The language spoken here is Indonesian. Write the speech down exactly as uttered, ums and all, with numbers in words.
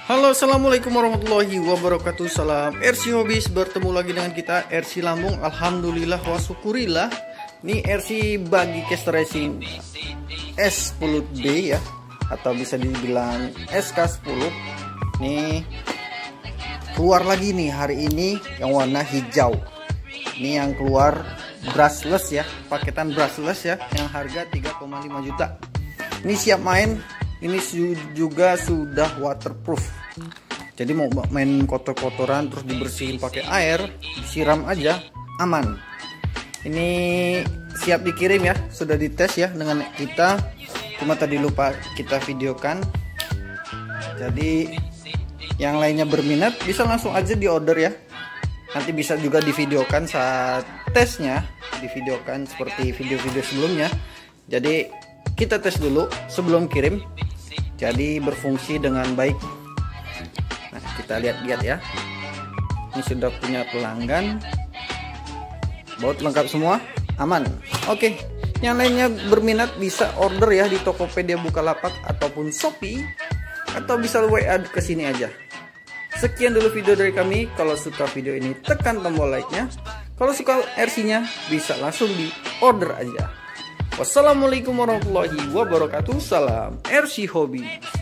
Halo, assalamualaikum warahmatullahi wabarakatuh. Salam R C Hobbies, bertemu lagi dengan kita R C Lampung. Alhamdulillah wa syukurillah. Ini R C bagi caster racing S sepuluh D ya, atau bisa dibilang S K sepuluh. Nih keluar lagi nih hari ini yang warna hijau. Ini yang keluar brushless ya, paketan brushless ya, yang harga tiga koma lima juta. Ini siap main. Ini juga sudah waterproof. Jadi mau main kotor-kotoran terus dibersihin pakai air, disiram aja aman. Ini siap dikirim ya, sudah dites ya dengan kita. Cuma tadi lupa kita videokan. Jadi yang lainnya berminat bisa langsung aja di order ya. Nanti bisa juga divideokan saat tesnya, divideokan seperti video-video sebelumnya. Jadi kita tes dulu sebelum kirim. Jadi berfungsi dengan baik. Nah, kita lihat-lihat ya. Ini sudah punya pelanggan. Baut lengkap semua, aman. Oke, yang lainnya berminat bisa order ya di Tokopedia, Bukalapak ataupun Shopee, atau bisa W A ke sini aja. Sekian dulu video dari kami. Kalau suka video ini tekan tombol like-nya. Kalau suka R C-nya bisa langsung di order aja. Wassalamualaikum warahmatullahi wabarakatuh. Salam R C Hobbies.